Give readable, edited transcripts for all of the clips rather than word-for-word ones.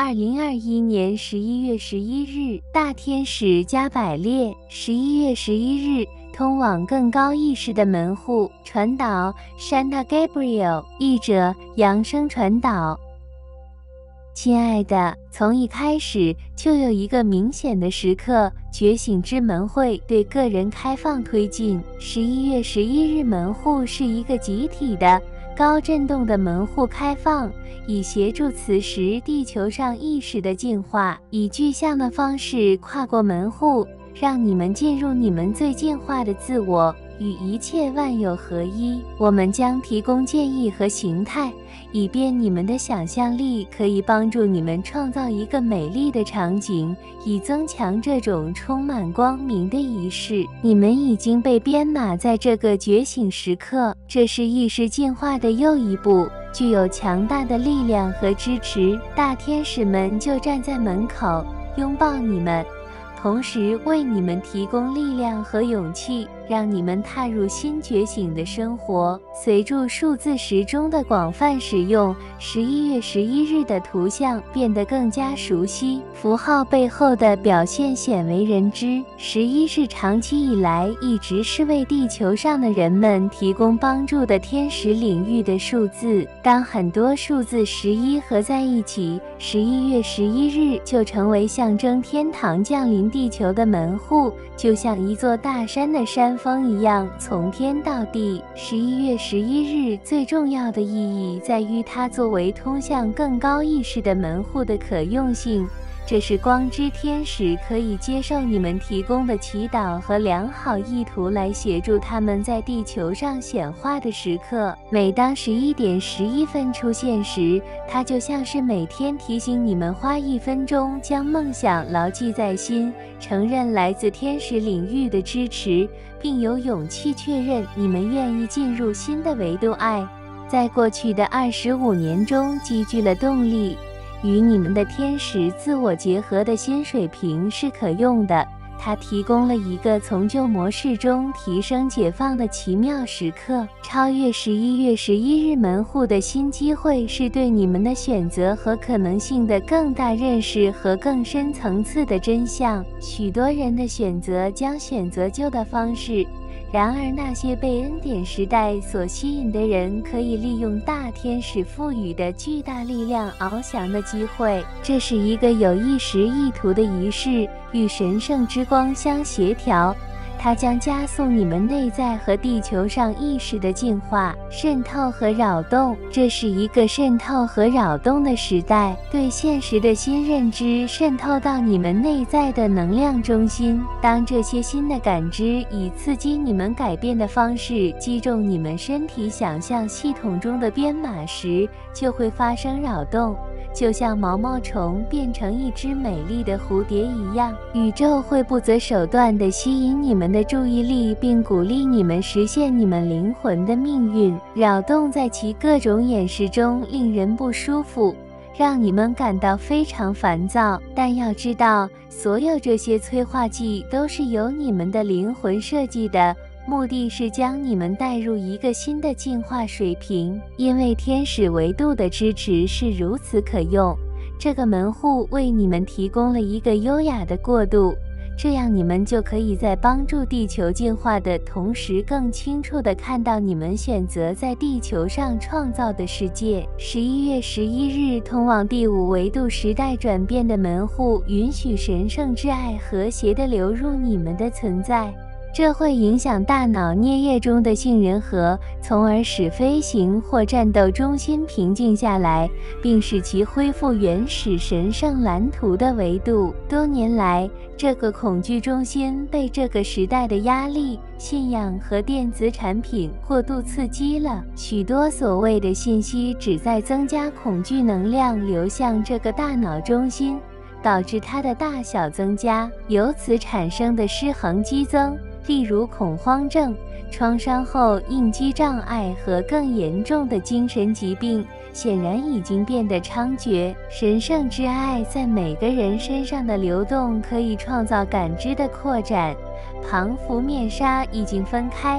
2021年11月11日，大天使加百列，11月11日，通往更高意识的门户。传导 Shanta Gabriel， 译者扬声传导。亲爱的，从一开始就有一个明显的时刻，觉醒之门会对个人开放推进。11月11日，门户是一个集体的高振动的门户开放，以协助此时地球上意识的进化，以具象的方式跨过门户，让你们进入你们最进化的自我，与一切万有合一。我们将提供建议和形态，以便你们的想象力可以帮助你们创造一个美丽的场景，以增强这种充满光明的仪式。你们已经被编码在这个觉醒时刻，这是意识进化的又一步，具有强大的力量和支持。大天使们就站在门口，拥抱你们，同时为你们提供力量和勇气，让你们踏入新觉醒的生活。随着数字时钟的广泛使用，11月11日的图像变得更加熟悉，符号背后的表现鲜为人知。11是长期以来一直是为地球上的人们提供帮助的天使领域的数字。当很多数字11合在一起，11月11日就成为象征天堂降临地球的门户，就像一座大山的山峰一样，从天到地。11月11日最重要的意义在于它作为通向更高意识的门户的可用性。这是光之天使可以接受你们提供的祈祷和良好意图来协助他们在地球上显化的时刻。每当11点11分出现时，它就像是每天提醒你们花1分钟将梦想牢记在心，承认来自天使领域的支持，并有勇气确认你们愿意进入新的维度爱。在过去的25年中积聚了动力，与你们的天使自我结合的新水平是可用的，它提供了一个从旧模式中提升解放的奇妙时刻。超越11月11日门户的新机会是对你们的选择和可能性的更大认识和更深层次的真相。许多人的选择将选择旧的方式，然而那些被恩典时代所吸引的人可以利用大天使赋予的巨大力量翱翔的机会。这是一个有意识意图的仪式，与神圣之光相协调，它将加速你们内在和地球上意识的进化、渗透和扰动。这是一个渗透和扰动的时代，对现实的新认知渗透到你们内在的能量中心。当这些新的感知以刺激你们改变的方式击中你们身体想象系统中的编码时，就会发生扰动。就像毛毛虫变成一只美丽的蝴蝶一样，宇宙会不择手段地吸引你们的注意力，并鼓励你们实现你们灵魂的命运。扰动在其各种演示中令人不舒服，让你们感到非常烦躁。但要知道，所有这些催化剂都是由你们的灵魂设计的，目的是将你们带入一个新的进化水平。因为天使维度的支持是如此可用，这个门户为你们提供了一个优雅的过渡，这样你们就可以在帮助地球进化的同时，更清楚地看到你们选择在地球上创造的世界。11月11日，通往第5维度时代转变的门户，允许神圣之爱和谐地流入你们的存在。这会影响大脑颞叶中的杏仁核，从而使飞行或战斗中心平静下来，并使其恢复原始神圣蓝图的维度。多年来，这个恐惧中心被这个时代的压力、信仰和电子产品过度刺激了。许多所谓的信息旨在增加恐惧能量流向这个大脑中心，导致它的大小增加，由此产生的失衡激增。例如恐慌症、创伤后应激障碍和更严重的精神疾病，显然已经变得猖獗。神圣之爱在每个人身上的流动可以创造感知的扩展。庞福面纱已经分开，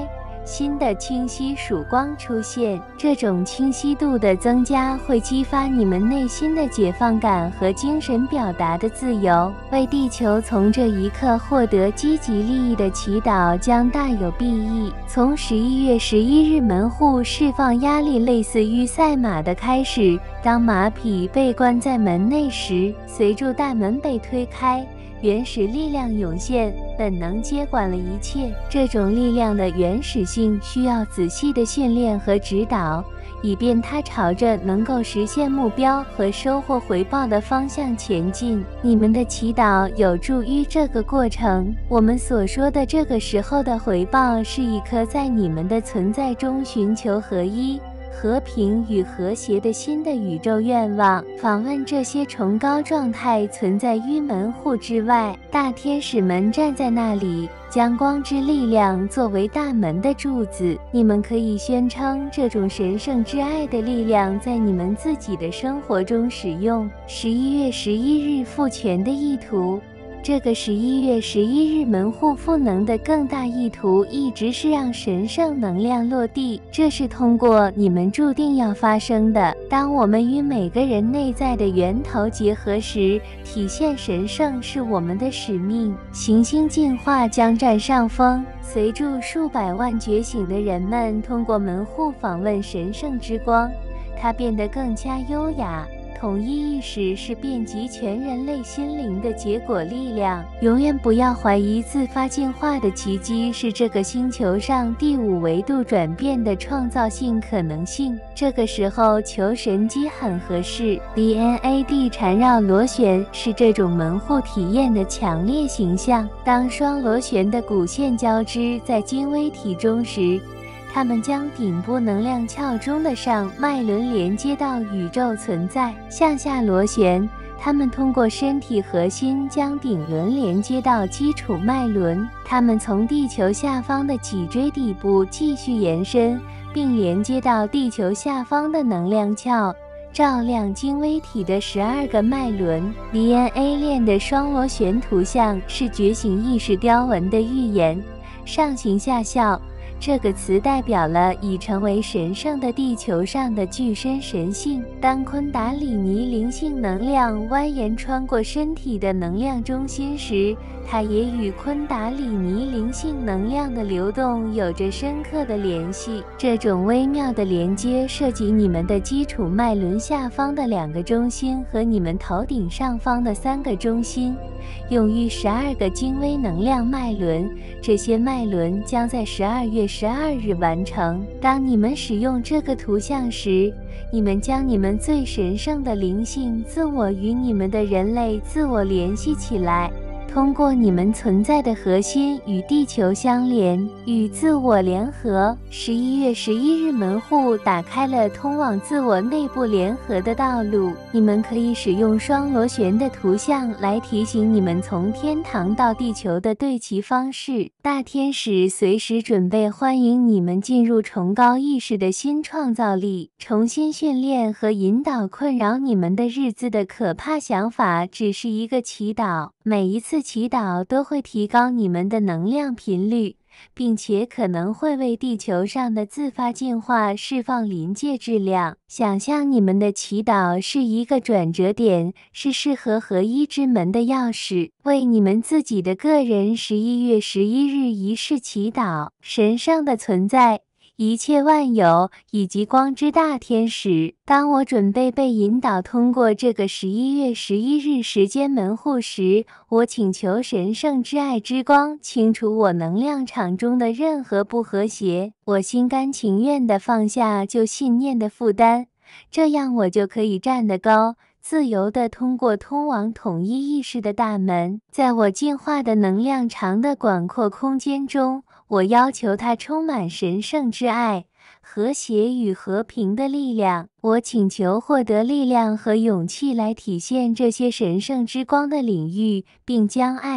新的清晰曙光出现。这种清晰度的增加会激发你们内心的解放感和精神表达的自由。为地球从这一刻获得积极利益的祈祷将大有裨益。从11月11日门户释放压力，类似于赛马的开始。当马匹被关在门内时，随着大门被推开，原始力量涌现，本能接管了一切。这种力量的原始性需要仔细的训练和指导，以便它朝着能够实现目标和收获回报的方向前进。你们的祈祷有助于这个过程。我们所说的这个时候的回报，是一颗在你们的存在中寻求合一、和平与和谐的新的宇宙愿望。访问这些崇高状态存在于门户之外，大天使们站在那里，将光之力量作为大门的柱子。你们可以宣称这种神圣之爱的力量在你们自己的生活中使用。11月11日赋权的意图。这个11月11日门户赋能的更大意图一直是让神圣能量落地，这是通过你们注定要发生的。当我们与每个人内在的源头结合时，体现神圣是我们的使命。行星进化将占上风，随着数百万觉醒的人们通过门户访问神圣之光，它变得更加优雅。统一意识是遍及全人类心灵的结果力量。永远不要怀疑自发进化的奇迹是这个星球上第5维度转变的创造性可能性。这个时候求神机很合适。DNAD 缠绕螺旋是这种门户体验的强烈形象。当双螺旋的骨线交织在精微体中时，它们将顶部能量鞘中的上脉轮连接到宇宙存在。向下螺旋，它们通过身体核心将顶轮连接到基础脉轮。它们从地球下方的脊椎底部继续延伸，并连接到地球下方的能量鞘，照亮精微体的12个脉轮。DNA 链的双螺旋图像是觉醒意识雕纹的预言，上行下效。这个词代表了已成为神圣的地球上的具身神性。当昆达里尼灵性能量蜿蜒穿过身体的能量中心时，它也与昆达里尼灵性能量的流动有着深刻的联系。这种微妙的连接涉及你们的基础脉轮下方的2个中心和你们头顶上方的3个中心，用于12个精微能量脉轮。这些脉轮将在12月12日完成。当你们使用这个图像时，你们将你们最神圣的灵性自我与你们的人类自我联系起来，通过你们存在的核心与地球相连，与自我联合。11月11日门户打开了通往自我内部联合的道路。你们可以使用双螺旋的图像来提醒你们从天堂到地球的对齐方式。大天使随时准备欢迎你们进入崇高意识的新创造力，重新训练和引导困扰你们的日子的可怕想法只是一个祈祷。每一次祈祷都会提高你们的能量频率，并且可能会为地球上的自发进化释放临界质量。想象你们的祈祷是一个转折点，是适合合一之门的钥匙。为你们自己的个人11月11日仪式祈祷。神圣的存在，一切万有以及光之大天使，当我准备被引导通过这个11月11日时间门户时，我请求神圣之爱之光清除我能量场中的任何不和谐。我心甘情愿地放下旧信念的负担，这样我就可以站得高，自由地通过通往统一意识的大门。在我进化的能量场的广阔空间中，我要求它充满神圣之爱、和谐与和平的力量。我请求获得力量和勇气来体现这些神圣之光的领域，并将爱、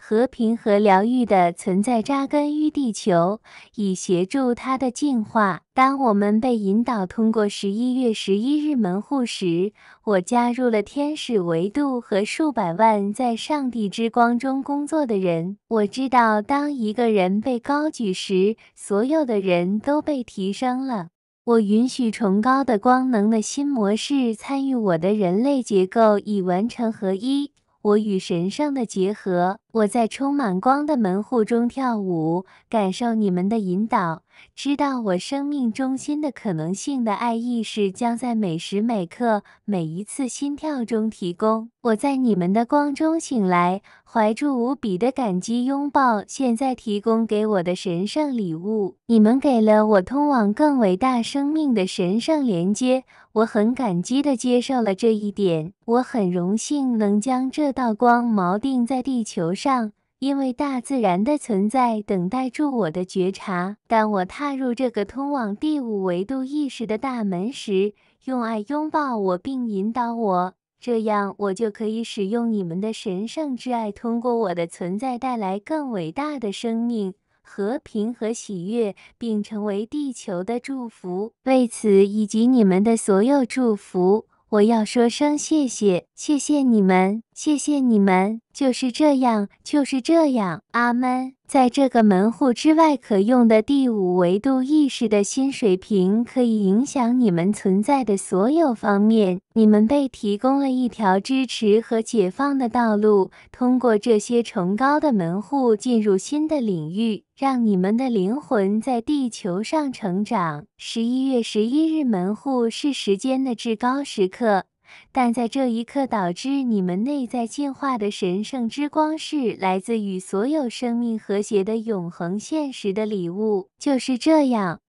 和平和疗愈的存在扎根于地球，以协助它的进化。当我们被引导通过11月11日门户时，我加入了天使维度和数百万在上帝之光中工作的人。我知道，当一个人被高举时，所有的人都被提升了。我允许崇高的光能的新模式参与我的人类结构，以完成合一。我与神圣的结合，我在充满光的门户中跳舞，感受你们的引导，知道我生命中心的可能性的爱意识将在每时每刻、每一次心跳中提供。我在你们的光中醒来，怀住无比的感激拥抱现在提供给我的神圣礼物。你们给了我通往更伟大生命的神圣连接，我很感激地接受了这一点。我很荣幸能将这道光锚定在地球上，因为大自然的存在等待住我的觉察。当我踏入这个通往第5维度意识的大门时，用爱拥抱我并引导我，这样我就可以使用你们的神圣之爱，通过我的存在带来更伟大的生命、和平和喜悦，并成为地球的祝福。为此以及你们的所有祝福，我要说声谢谢，谢谢你们，谢谢你们，就是这样，就是这样，阿们。在这个门户之外可用的第5维度意识的新水平可以影响你们存在的所有方面。你们被提供了一条支持和解放的道路，通过这些崇高的门户进入新的领域，让你们的灵魂在地球上成长。11月11日门户是时间的至高时刻，但在这一刻导致你们内在进化的神圣之光是来自与所有生命和谐的永恒现实的礼物。就是这样，